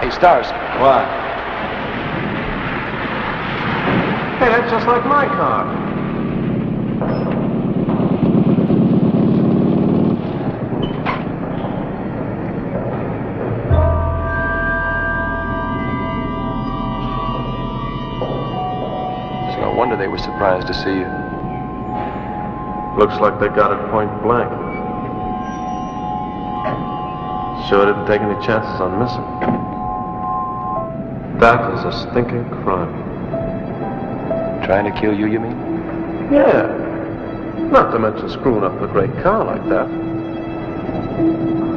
Hey, Stars. What? Hey, that's just like my car. It's no wonder they were surprised to see you. Looks like they got it point blank. Sure didn't take any chances on missing. That is a stinking crime. Trying to kill you mean? Yeah. Not to mention screwing up a great car like that.